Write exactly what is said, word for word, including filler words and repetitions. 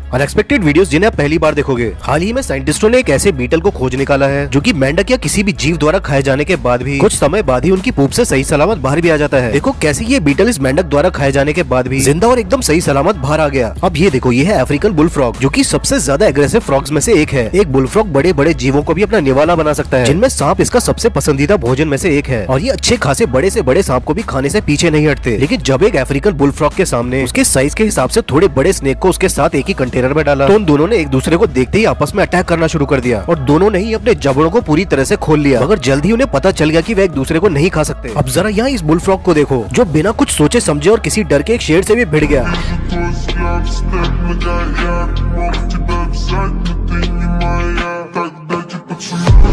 Unexpected videos जिन्हें आप पहली बार देखोगे। हाल ही में साइंटिस्टों ने एक ऐसे बीटल को खोज निकाला है जो कि मेंढक या किसी भी जीव द्वारा खाए जाने के बाद भी कुछ समय बाद ही उनकी पूप से सही सलामत बाहर भी आ जाता है। देखो कैसे ये बीटल इस मेंढक द्वारा खाए जाने के बाद भी जिंदा और एकदम सही सलामत बाहर आ गया। अब ये देखो, ये है अफ्रीकन बुल फ्रॉग, जो कि सबसे ज्यादा एग्रेसिव फ्रॉग्स में से एक है। एक बुल फ्रॉग बड़े बड़े जीवों को भी अपना निवाला बना सकता है, जिनमें सांप इसका सबसे पसंदीदा भोजन में से एक है। और ये अच्छे खासे बड़े से बड़े सांप को भी खाने से पीछे नहीं हटते। लेकिन जब एक अफ्रीकन बुल फ्रॉग के सामने उसके साइज के हिसाब से थोड़े बड़े स्नेक को उसके साथ एक ही कंटेनर में डाला, तो उन दोनों ने एक दूसरे को देखते ही आपस में अटैक करना शुरू कर दिया और दोनों ने ही अपने जबड़ों को पूरी तरह से खोल लिया। मगर जल्द ही उन्हें पता चल गया कि वे एक दूसरे को नहीं खा सकते। अब जरा यहाँ इस बुल फ्रॉग को देखो, जो बिना कुछ सोचे समझे और किसी डर के एक शेर से भी भिड़ गया। Step